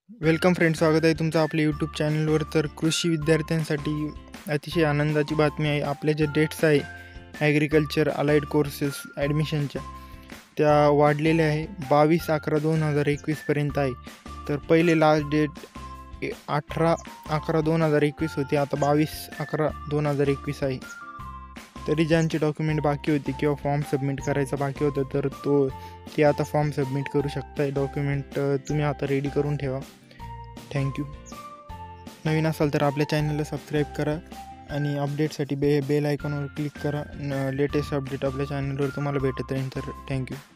Welcome friend, स्वागत आहे तुमचं आपल्या यूट्यूब चॅनलवर. तर कृषी विद्यार्थ्यांसाठी अतिशय आनंदाची बातमी आहे. आपले जे डेट्स आहे ॲग्रिकल्चर अलाइड कोर्सेस ॲडमिशनच्या, त्या वाढलेल्या आहे. 22/11/2021 आहे. तर पहिले लास्ट डेट 18/11/2021 होती, आता 22/11/2021 आहे. तरी ज्यांचे डॉक्युमेंट बाकी होते किंवा फॉर्म सबमिट करायचा बाकी होतं, तर ते आता फॉर्म सबमिट करू शकताय. डॉक्युमेंट तुम्ही आता रेडी करून ठेवा. थँक्यू. नवीन असाल तर आपल्या चॅनलला सबस्क्राईब करा आणि अपडेटसाठी बेल आयकॉनवर क्लिक करा. लेटेस्ट अपडेट आपल्या चॅनलवर तुम्हाला भेटत राहील. तर थँक्यू.